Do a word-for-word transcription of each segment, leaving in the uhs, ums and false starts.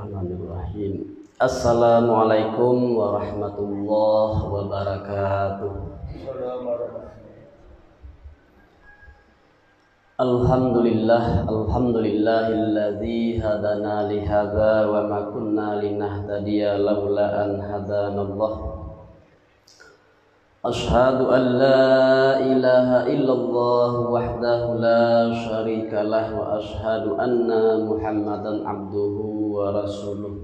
Bismillahirrahmanirrahim. Assalamualaikum warahmatullahi wabarakatuh. Alhamdulillah, alhamdulillahilladzi hadana li hadza wa ma kunna linahtadiya laula an hadanallah. Ashhadu an la ilaha illallah wahdahu la syarika lah wa ashhadu anna Muhammadan abduhu wa rasuluh.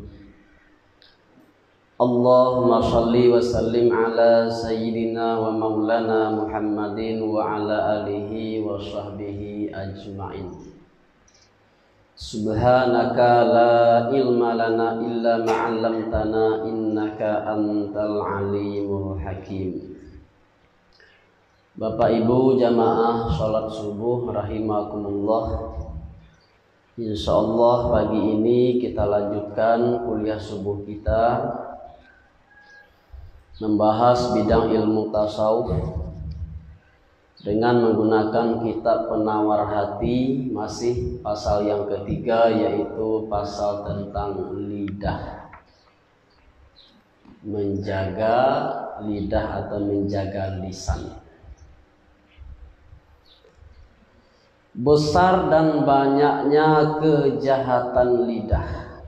Allahumma shalli wa sallim ala sayyidina wa maulana Muhammadin wa ala alihi wa sahbihi ajma'in. Subhanaka la ilma lana illa ma 'allamtana innaka antal alimul hakim. Bapak Ibu jamaah sholat subuh rahimakumullah. Insyaallah pagi ini kita lanjutkan kuliah subuh kita, membahas bidang ilmu tasawuf dengan menggunakan kitab Penawar Hati, masih pasal yang ketiga, yaitu pasal tentang lidah, menjaga lidah atau menjaga lisan. Besar dan banyaknya kejahatan lidah.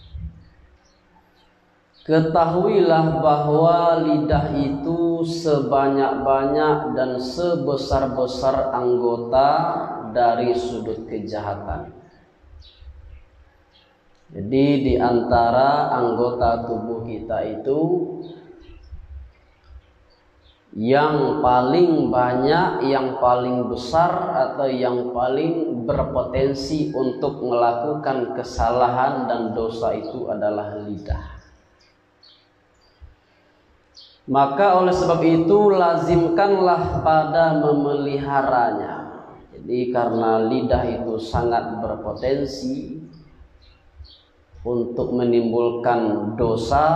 Ketahuilah bahwa lidah itu sebanyak-banyak dan sebesar-besar anggota dari sudut kejahatan. Jadi di antara anggota tubuh kita itu yang paling banyak, yang paling besar atau yang paling berpotensi untuk melakukan kesalahan dan dosa itu adalah lidah. Maka oleh sebab itu lazimkanlah pada memeliharanya. Jadi karena lidah itu sangat berpotensi untuk menimbulkan dosa,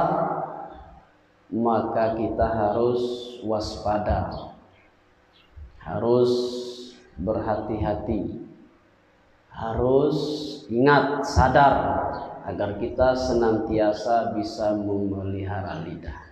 maka kita harus waspada, harus berhati-hati, harus ingat, sadar agar kita senantiasa bisa memelihara lidah.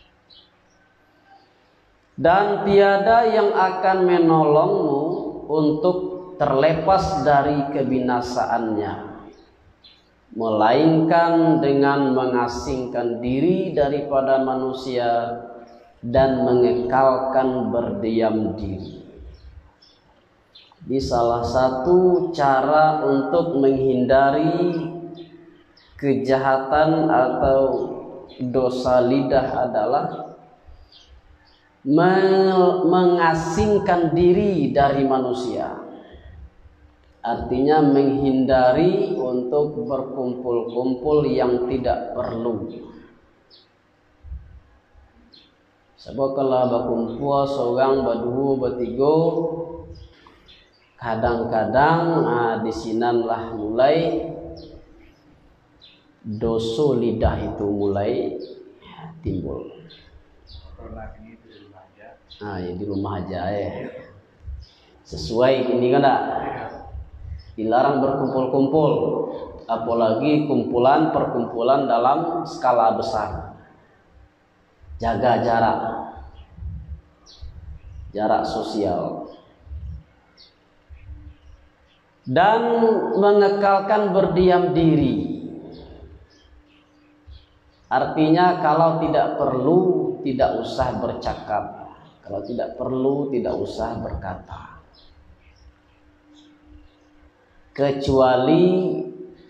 Dan tiada yang akan menolongmu untuk terlepas dari kebinasaannya, melainkan dengan mengasingkan diri daripada manusia dan mengekalkan berdiam diri. Di salah satu cara untuk menghindari kejahatan atau dosa lidah adalah mengasingkan diri dari manusia. Artinya menghindari untuk berkumpul-kumpul yang tidak perlu. Sebab kalau berkumpul seorang, berdua, bertiga, kadang-kadang nah, di sinanlah mulai dosa lidah itu mulai timbul. Nah, ya di rumah aja ya. Sesuai ini kan enggak? Dilarang berkumpul-kumpul, apalagi kumpulan perkumpulan dalam skala besar. Jaga jarak, jarak sosial, dan mengekalkan berdiam diri. Artinya kalau tidak perlu tidak usah bercakap, kalau tidak perlu tidak usah berkata, kecuali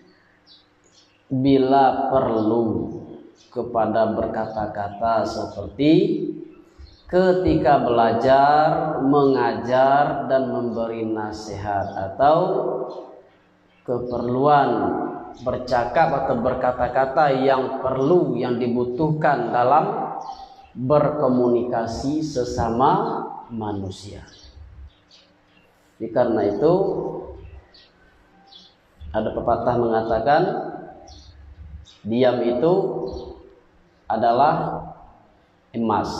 bila perlu kepada berkata-kata, seperti ketika belajar, mengajar dan memberi nasihat, atau keperluan bercakap atau berkata-kata yang perlu, yang dibutuhkan dalam berkomunikasi sesama manusia. Jadi karena itu ada pepatah mengatakan diam itu adalah emas,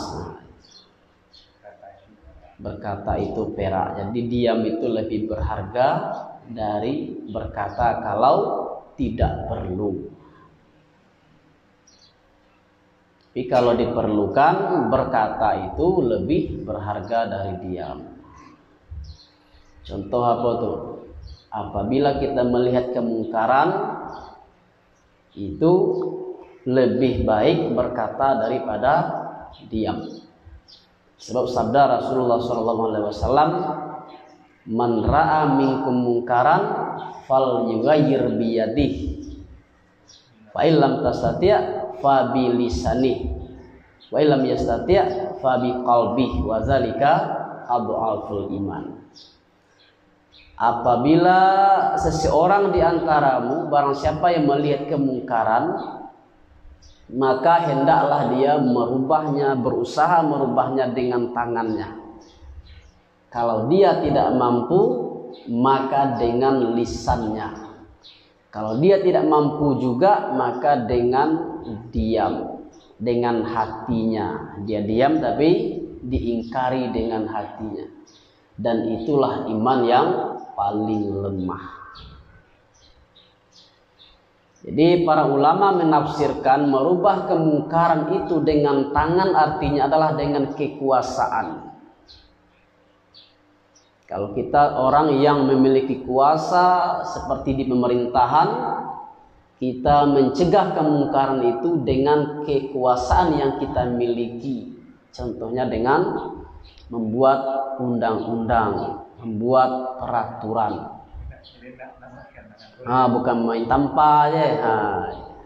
berkata itu perak. Jadi diam itu lebih berharga dari berkata kalau tidak perlu. Tapi kalau diperlukan, berkata itu lebih berharga dari diam. Contoh apa tuh? Apabila kita melihat kemungkaran, itu lebih baik berkata daripada diam. Sebab sabda Rasulullah shallallahu alaihi wasallam, "Man ra'a minkum mungkaran fal yughayyir biyadihi, fa illam tastati' fa bi lisanihi, wa illam yastati' fa bi qalbihi, wa zalika adhaful iman." Apabila seseorang di antaramu, barang siapa yang melihat kemungkaran, maka hendaklah dia merubahnya, berusaha merubahnya dengan tangannya. Kalau dia tidak mampu, maka dengan lisannya. Kalau dia tidak mampu juga, maka dengan diam, dengan hatinya. Dia diam tapi diingkari dengan hatinya. Dan itulah iman yang paling lemah. Jadi para ulama menafsirkan merubah kemungkaran itu dengan tangan artinya adalah dengan kekuasaan. Kalau kita orang yang memiliki kuasa seperti di pemerintahan, kita mencegah kemungkaran itu dengan kekuasaan yang kita miliki. Contohnya dengan membuat undang-undang, membuat peraturan. Ah, bukan main tanpa aja. Ah.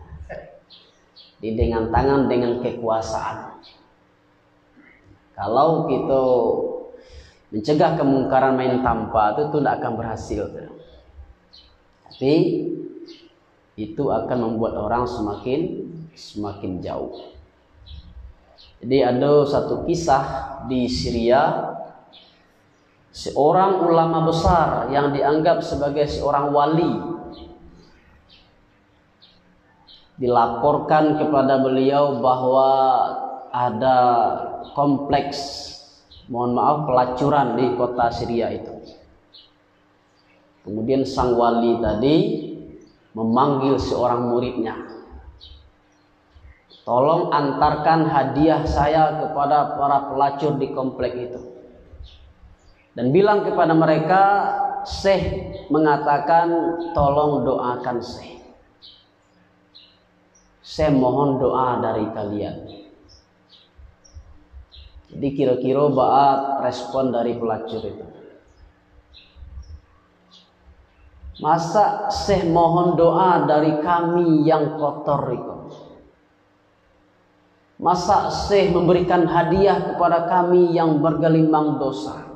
Di dengan tangan, dengan kekuasaan. Kalau kita mencegah kemungkaran main tanpa, itu tidak akan berhasil. Tapi itu akan membuat orang semakin semakin jauh. Jadi ada satu kisah di Syria, seorang ulama besar yang dianggap sebagai seorang wali dilaporkan kepada beliau bahwa ada kompleks, mohon maaf, pelacuran di kota Syria itu. Kemudian sang wali tadi memanggil seorang muridnya, "Tolong antarkan hadiah saya kepada para pelacur di komplek itu. Dan bilang kepada mereka, Syekh mengatakan tolong doakan Syekh. Saya mohon doa dari kalian." Jadi kira-kira baat respon dari pelacur itu. "Masa Syekh mohon doa dari kami yang kotor itu? Masa Syekh memberikan hadiah kepada kami yang bergelimang dosa?"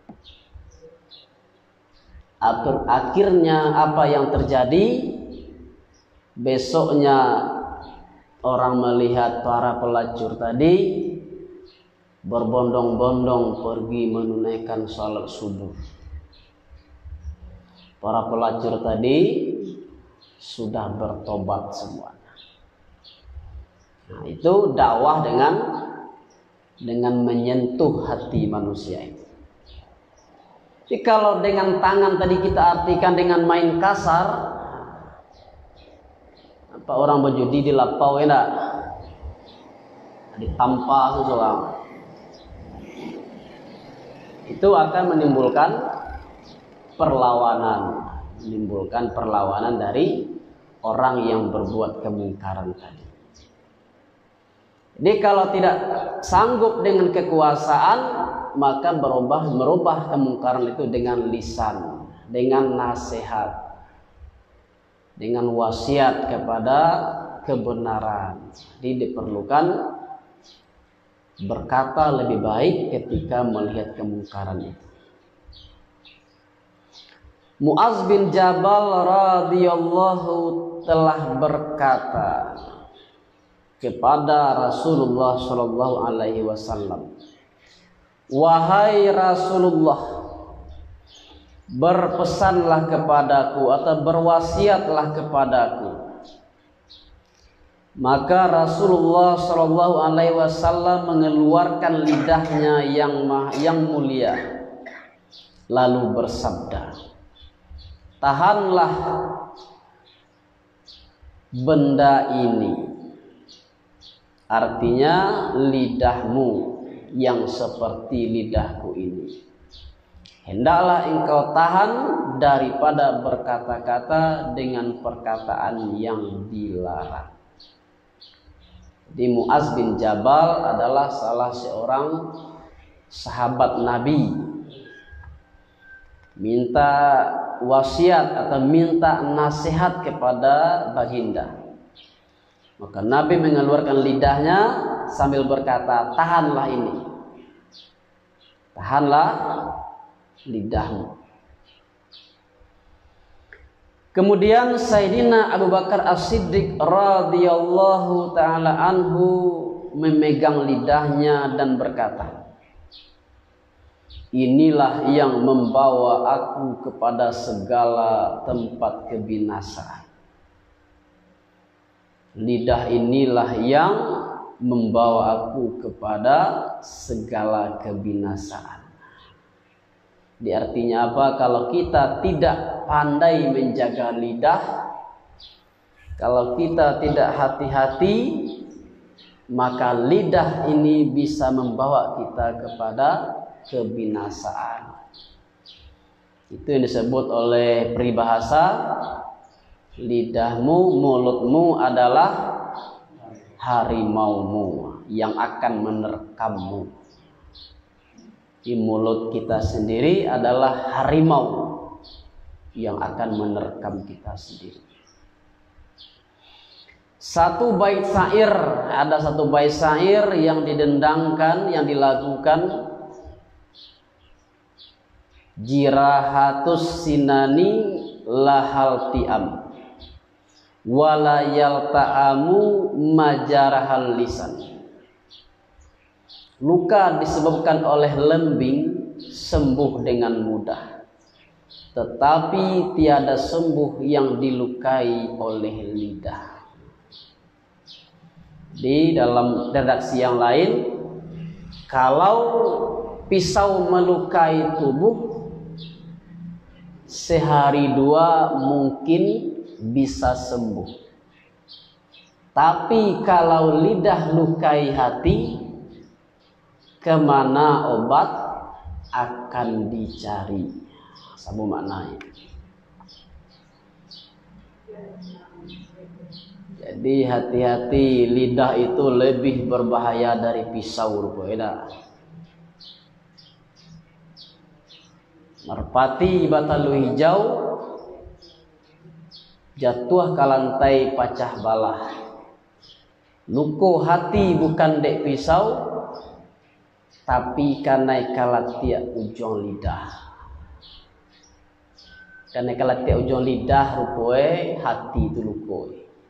Akhirnya apa yang terjadi? Besoknya orang melihat para pelacur tadi berbondong-bondong pergi menunaikan salat subuh. Para pelacur tadi sudah bertobat semuanya. Nah, itu dakwah dengan dengan menyentuh hati manusia itu. Jadi kalau dengan tangan tadi kita artikan dengan main kasar, apa orang berjudi di lapau enak, ditampa seseorang, itu akan menimbulkan perlawanan, menimbulkan perlawanan dari orang yang berbuat kemungkaran tadi. Jadi kalau tidak sanggup dengan kekuasaan, maka berubah merubah kemungkaran itu dengan lisan, dengan nasihat, dengan wasiat kepada kebenaran. Jadi diperlukan berkata lebih baik ketika melihat kemungkaran itu. Mu'adz bin Jabal radhiyallahu telah berkata kepada Rasulullah shallallahu alaihi wasallam, "Wahai Rasulullah, berpesanlah kepadaku atau berwasiatlah kepadaku." Maka Rasulullah shallallahu alaihi wasallam mengeluarkan lidahnya yang yang mulia, lalu bersabda, "Tahanlah benda ini, artinya lidahmu yang seperti lidahku ini. Hendaklah engkau tahan daripada berkata-kata dengan perkataan yang dilarang. Di Mu'az bin Jabal adalah salah seorang sahabat Nabi, minta wasiat atau minta nasihat kepada baginda. Maka Nabi mengeluarkan lidahnya sambil berkata, tahanlah ini, tahanlah lidahmu. Kemudian Sayyidina Abu Bakar As-Siddiq radhiyallahu taala anhu memegang lidahnya dan berkata, inilah yang membawa aku kepada segala tempat kebinasaan. Lidah inilah yang membawa aku kepada segala kebinasaan. Di artinya apa? Kalau kita tidak pandai menjaga lidah, kalau kita tidak hati-hati, maka lidah ini bisa membawa kita kepada kebinasaan. Itu yang disebut oleh peribahasa, lidahmu, mulutmu adalah harimaumu yang akan menerkammu. Di mulut kita sendiri adalah harimau yang akan menerkam kita sendiri. Satu bait syair, ada satu bait syair yang didendangkan, yang dilakukan, jirahatus sinani lahal tiam wala yalta'amu majarahal lisan. Luka disebabkan oleh lembing sembuh dengan mudah, tetapi tiada sembuh yang dilukai oleh lidah. Di dalam redaksi yang lain, kalau pisau melukai tubuh, sehari dua mungkin bisa sembuh. Tapi kalau lidah lukai hati, kemana obat akan dicari? Sama maknanya. Jadi hati-hati, lidah itu lebih berbahaya dari pisau rupanya. Merpati batalu hijau, jatuh ke lantai pacah balah. Luko hati bukan dek pisau, tapi karena kalatia ujung lidah. Karena kalatia ujung lidah rupoe hati itu luko.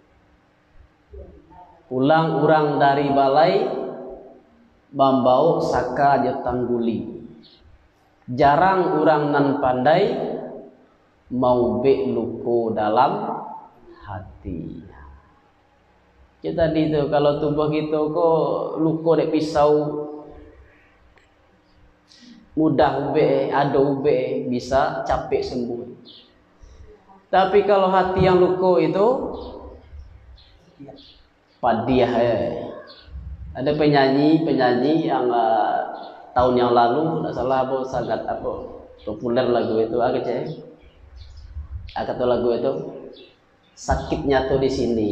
Pulang orang dari balai, bambau saka jotangguli. Jarang orang nan pandai mau be luko dalam hati. Kita tadi itu kalau tubuh gitu kok luko dek pisau, mudah ube, ada ube, bisa capek sembuh. Tapi kalau hati yang luko itu padiah. Eh. Ada penyanyi penyanyi yang uh, tahun yang lalu tidak salah apa sangat apa populer lagu itu agak cek. Agak tuh lagu itu sakitnya tuh di sini.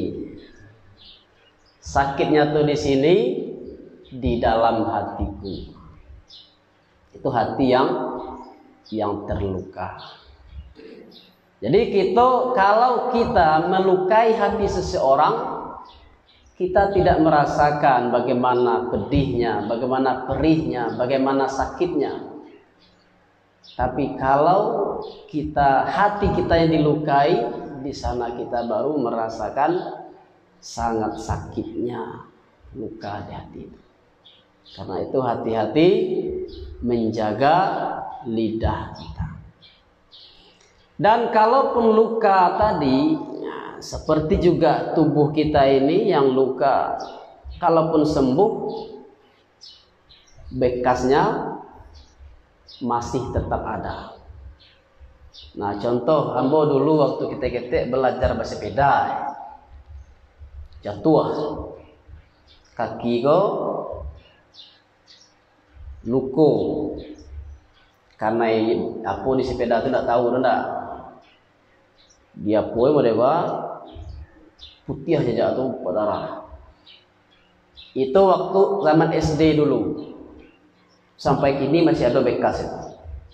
Sakitnya tuh di sini di dalam hatiku. Itu hati yang yang terluka. Jadi kita kalau kita melukai hati seseorang, kita tidak merasakan bagaimana pedihnya, bagaimana perihnya, bagaimana sakitnya. Tapi kalau kita hati kita yang dilukai, di sana kita baru merasakan sangat sakitnya luka di hati itu. Karena itu hati-hati menjaga lidah kita. Dan kalaupun luka tadi, ya, seperti juga tubuh kita ini yang luka, kalaupun sembuh, bekasnya masih tetap ada. Nah, contoh, ambo dulu waktu kita-kita belajar bersepeda, jatuh. kaki ko luko karena apa di sepeda itu tidak tahu ndak dia poe modeba putih aja jatuh berdarah. Itu waktu zaman S D dulu sampai kini masih ada bekas itu.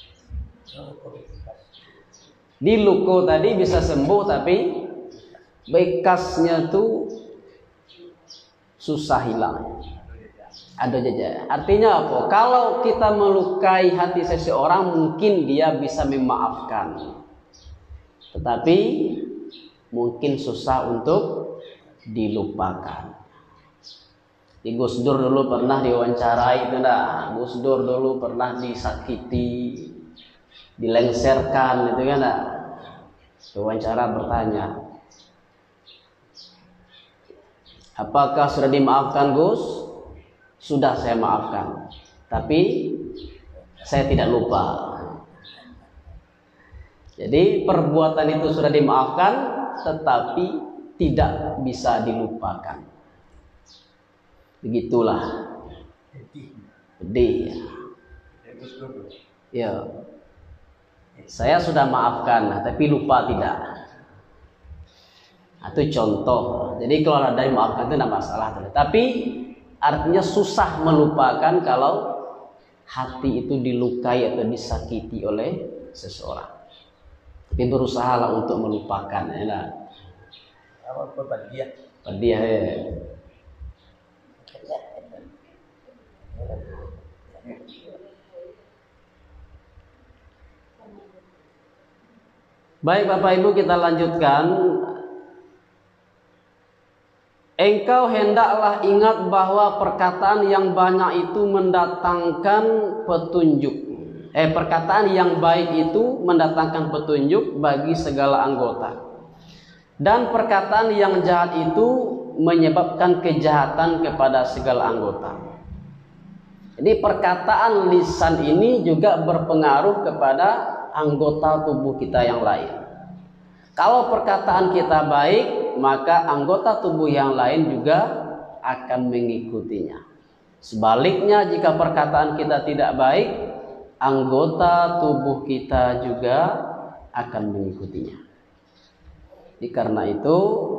Di luko tadi bisa sembuh tapi bekasnya tuh susah hilang, ada jejak. Artinya apa? Kalau kita melukai hati seseorang mungkin dia bisa memaafkan, tetapi mungkin susah untuk dilupakan. Di Gus Dur dulu pernah diwawancarai itu enggak? Gus Dur dulu pernah disakiti, dilengserkan itu kan enggak? Wawancara bertanya, apakah sudah dimaafkan Gus? Sudah, saya maafkan, tapi saya tidak lupa. Jadi perbuatan itu sudah dimaafkan tetapi tidak bisa dilupakan. Begitulah. Pedih. Ya. Saya sudah maafkan tapi lupa tidak. Itu contoh. Jadi kalau ada yang maafkan itu tidak masalah. Tapi artinya susah melupakan kalau hati itu dilukai atau disakiti oleh seseorang. Tapi berusahalah untuk melupakan. Ya. Apa padiah? Padiah. Ya. Baik Bapak Ibu, kita lanjutkan. Engkau hendaklah ingat bahwa perkataan yang banyak itu mendatangkan petunjuk. Eh, perkataan yang baik itu mendatangkan petunjuk bagi segala anggota. Dan perkataan yang jahat itu menyebabkan kejahatan kepada segala anggota. Jadi perkataan lisan ini juga berpengaruh kepada anggota tubuh kita yang lain. Kalau perkataan kita baik, maka anggota tubuh yang lain juga akan mengikutinya. Sebaliknya, jika perkataan kita tidak baik, anggota tubuh kita juga akan mengikutinya. Jadi karena itu,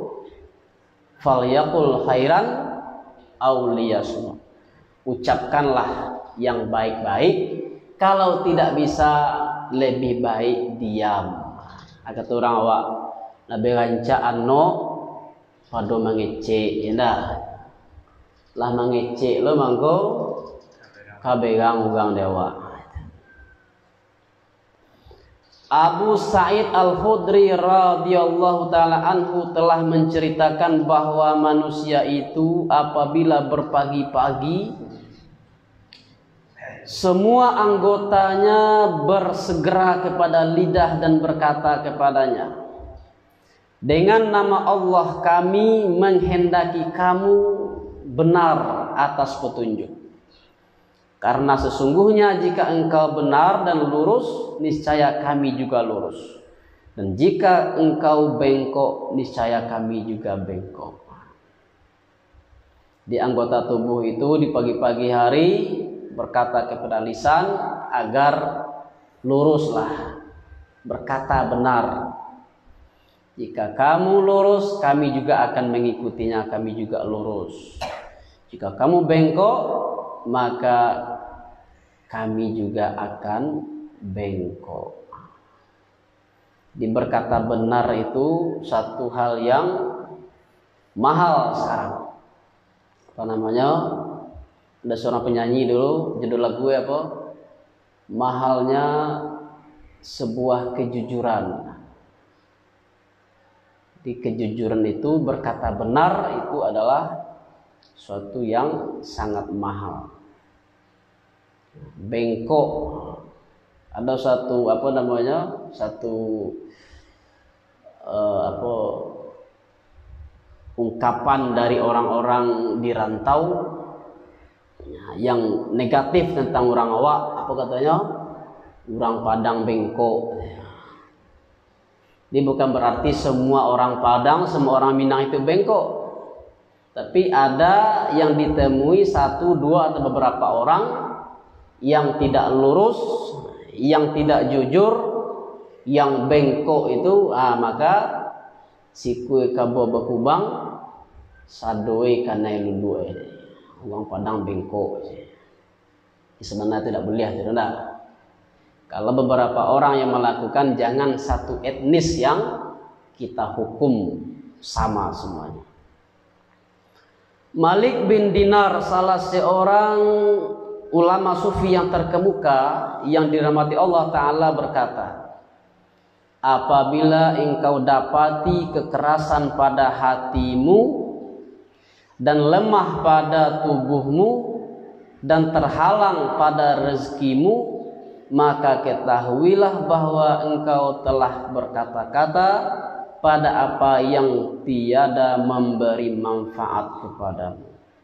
falyaqul khairan aw liyasmut. Ucapkanlah yang baik-baik. Kalau tidak bisa, lebih baik diam. Agak orang awak nabi rancaan no pado mengecek, indah. Lah mengecek lo mangko kabegang ugang dewa. Abu Sa'id Al-Khudri radhiyallahu taala anhu telah menceritakan bahwa manusia itu apabila berpagi-pagi semua anggotanya bersegera kepada lidah dan berkata kepadanya, dengan nama Allah kami menghendaki kamu benar atas petunjuk. Karena sesungguhnya jika engkau benar dan lurus, niscaya kami juga lurus. Dan jika engkau bengkok, niscaya kami juga bengkok. Di anggota tubuh itu di pagi-pagi hari berkata kepada lisan agar luruslah, berkata benar. Jika kamu lurus, kami juga akan mengikutinya, kami juga lurus. Jika kamu bengkok, maka kami juga akan bengkok. Di berkata benar itu satu hal yang mahal sekarang. Apa namanya? Ada seorang penyanyi dulu, judul lagu apa? Mahalnya sebuah kejujuran. Di kejujuran itu berkata benar itu adalah suatu yang sangat mahal. Bengkok, ada satu apa namanya? Satu uh, apa ungkapan dari orang-orang di rantau yang negatif tentang orang awak, apa katanya? Orang Padang bengkok. Ini bukan berarti semua orang Padang, semua orang Minang itu bengkok. Tapi ada yang ditemui satu, dua atau beberapa orang yang tidak lurus, yang tidak jujur, yang bengkok itu, ah, maka sikui kabo bakubang sadoi kanai lundue, uang padang bengkok. Sebenarnya tidak boleh, tidak. Kalau beberapa orang yang melakukan, jangan satu etnis yang kita hukum sama semuanya. Malik bin Dinar, salah seorang ulama sufi yang terkemuka yang dirahmati Allah Ta'ala, berkata, apabila engkau dapati kekerasan pada hatimu dan lemah pada tubuhmu dan terhalang pada rezekimu, maka ketahuilah bahwa engkau telah berkata-kata pada apa yang tiada memberi manfaat kepadamu.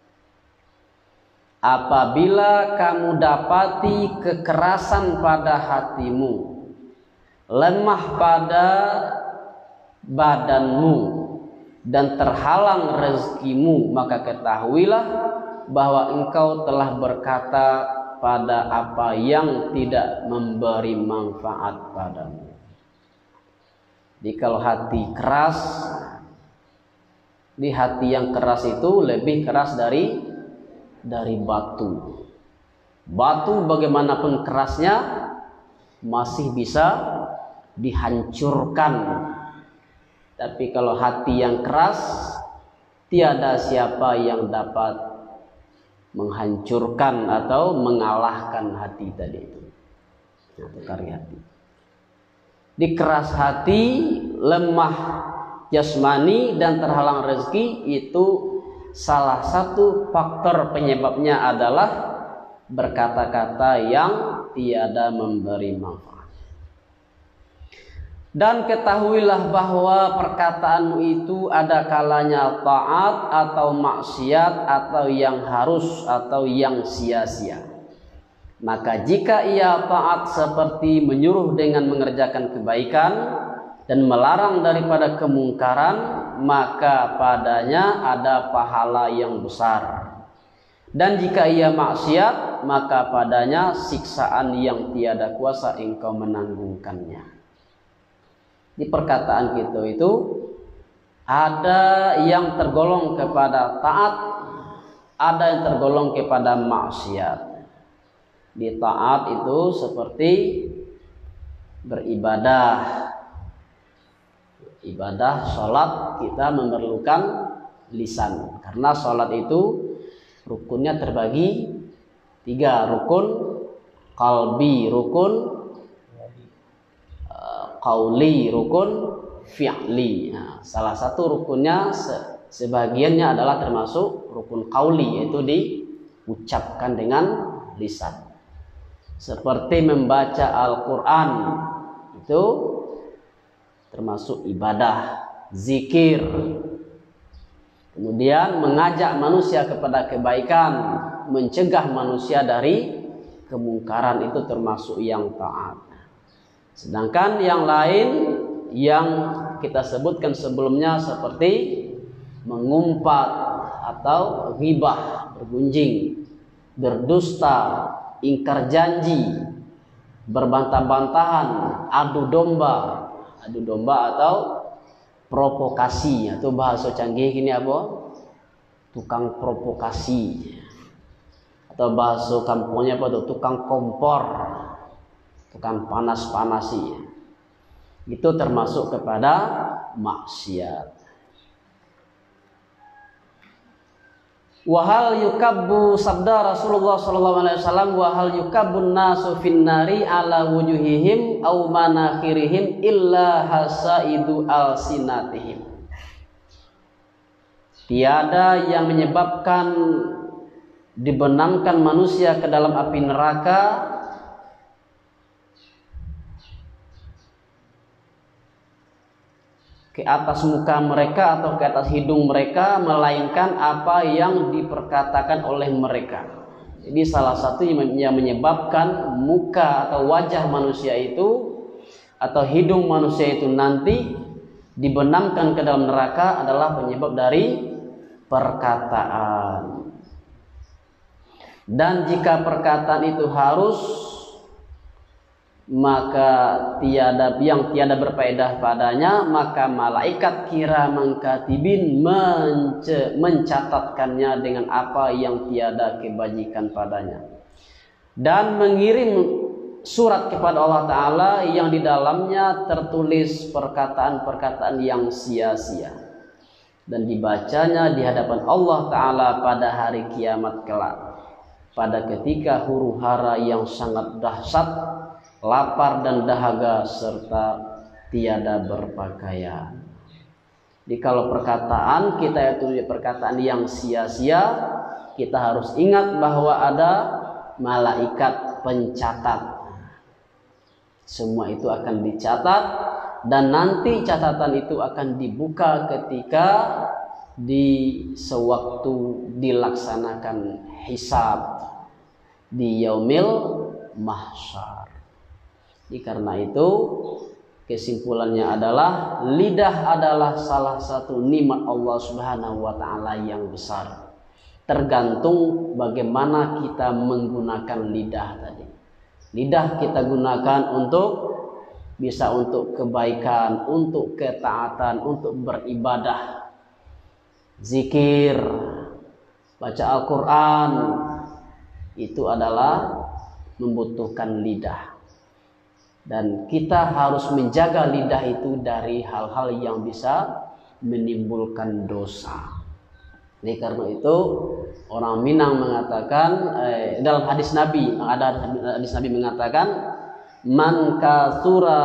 Apabila kamu dapati kekerasan pada hatimu, lemah pada badanmu, dan terhalang rezekimu, maka ketahuilah bahwa engkau telah berkata pada apa yang tidak memberi manfaat padamu. Jadi kalau hati keras, di hati yang keras itu lebih keras dari dari batu. Batu bagaimanapun kerasnya masih bisa dihancurkan. Tapi kalau hati yang keras, tiada siapa yang dapat menghancurkan atau mengalahkan hati tadi itu. Itu karya hati. Di keras hati, lemah jasmani dan terhalang rezeki, itu salah satu faktor penyebabnya adalah berkata-kata yang tiada memberi manfaat. Dan ketahuilah bahwa perkataanmu itu ada kalanya taat atau maksiat, atau yang harus atau yang sia-sia. Maka jika ia taat seperti menyuruh dengan mengerjakan kebaikan dan melarang daripada kemungkaran, maka padanya ada pahala yang besar. Dan jika ia maksiat, maka padanya siksaan yang tiada kuasa engkau menanggungkannya. Di perkataan kita itu ada yang tergolong kepada taat, ada yang tergolong kepada maksiat. Di taat itu seperti beribadah. Ibadah sholat kita memerlukan lisan, karena sholat itu rukunnya terbagi tiga, rukun qalbi, rukun uh, qauli, rukun fi'li. Nah, salah satu rukunnya se sebagiannya adalah termasuk rukun qauli, yaitu diucapkan dengan lisan. Seperti membaca Al-Quran, itu termasuk ibadah, zikir. Kemudian mengajak manusia kepada kebaikan, mencegah manusia dari kemungkaran, itu termasuk yang taat. Sedangkan yang lain yang kita sebutkan sebelumnya seperti mengumpat atau ghibah, bergunjing, berdusta, ingkar janji, berbantah-bantahan, adu domba, adu domba atau provokasi, atau bahasa canggih ini apa? Tukang provokasi, atau bahasa kampungnya apa tuh? Tukang kompor, tukang panas-panasi. Itu termasuk kepada maksiat. Wahal yukabbu, sabda Rasulullah sallallahu alaihi wasallam, wahal yukabbun nasu finnari ala wujuhihim au manakhirihim illa hasaidu alsinatihim. Tiada yang menyebabkan dibenamkan manusia ke dalam api neraka ke atas muka mereka atau ke atas hidung mereka, melainkan apa yang diperkatakan oleh mereka. Jadi salah satu yang menyebabkan muka atau wajah manusia itu atau hidung manusia itu nanti dibenamkan ke dalam neraka adalah penyebab dari perkataan. Dan jika perkataan itu harus, maka tiada yang tiada berfaedah padanya, maka malaikat kiraman katibin mencatatkannya dengan apa yang tiada kebajikan padanya, dan mengirim surat kepada Allah Ta'ala yang di dalamnya tertulis perkataan-perkataan yang sia-sia, dan dibacanya di hadapan Allah Ta'ala pada hari kiamat kelak, pada ketika huru hara yang sangat dahsyat, lapar dan dahaga, serta tiada berpakaian. Jadi kalau perkataan kita itu perkataan yang sia-sia, kita harus ingat bahwa ada malaikat pencatat. Semua itu akan dicatat, dan nanti catatan itu akan dibuka ketika di sewaktu dilaksanakan hisab di yaumil mahsyar. Jadi karena itu kesimpulannya adalah lidah adalah salah satu nikmat Allah Subhanahu wa taala yang besar. Tergantung bagaimana kita menggunakan lidah tadi. Lidah kita gunakan untuk bisa untuk kebaikan, untuk ketaatan, untuk beribadah, zikir, baca Al-Quran, itu adalah membutuhkan lidah. Dan kita harus menjaga lidah itu dari hal-hal yang bisa menimbulkan dosa. Jadi karena itu orang Minang mengatakan eh, dalam hadis Nabi, ada hadis Nabi mengatakan, man katsura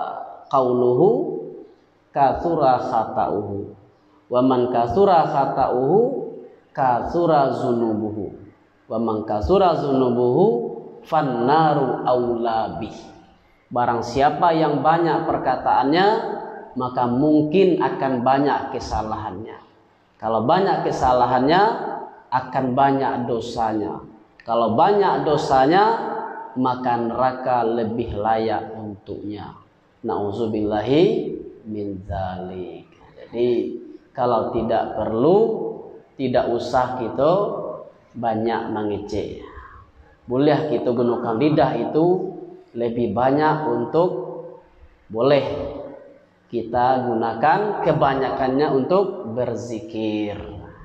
qauluhu katsura khata'uhu, wa man katsura khata'uhu katsura zunubuhu, wa man katsura zunubuhu fannaru aula bih. Barang siapa yang banyak perkataannya, maka mungkin akan banyak kesalahannya. Kalau banyak kesalahannya, akan banyak dosanya. Kalau banyak dosanya, maka neraka lebih layak untuknya. Nauzubillahi min dzalik. Jadi kalau tidak perlu, tidak usah kita banyak mengecek. Boleh kita gunakan lidah itu lebih banyak untuk, boleh kita gunakan kebanyakannya untuk berzikir.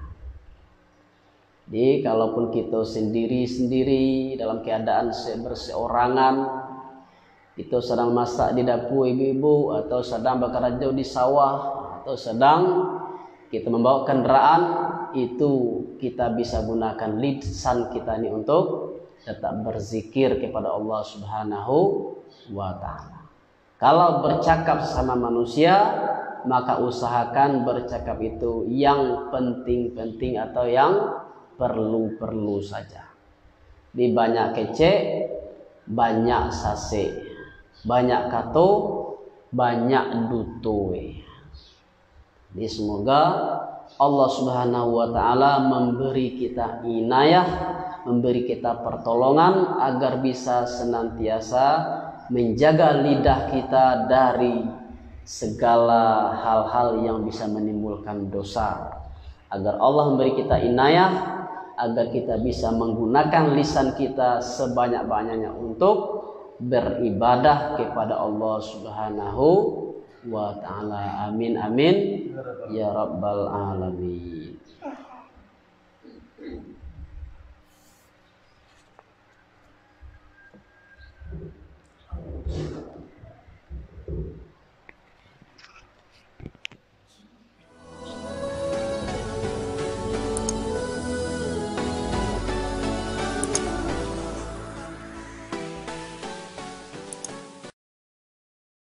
Jadi kalaupun kita sendiri-sendiri dalam keadaan berseorangan, kita sedang masak di dapur ibu-ibu, atau sedang bekerja di sawah, atau sedang kita membawa kendaraan, itu kita bisa gunakan lisan kita ini untuk tetap berzikir kepada Allah Subhanahu wa ta'ala. Kalau bercakap sama manusia, maka usahakan bercakap itu yang penting-penting atau yang perlu-perlu saja. Di banyak kece, banyak sase, banyak kato, banyak dutoe. Jadi semoga Allah Subhanahu wa ta'ala memberi kita inayah, memberi kita pertolongan agar bisa senantiasa menjaga lidah kita dari segala hal-hal yang bisa menimbulkan dosa. Agar Allah memberi kita inayah, agar kita bisa menggunakan lisan kita sebanyak-banyaknya untuk beribadah kepada Allah Subhanahu wa ta'ala. Amin amin ya rabbal alamin.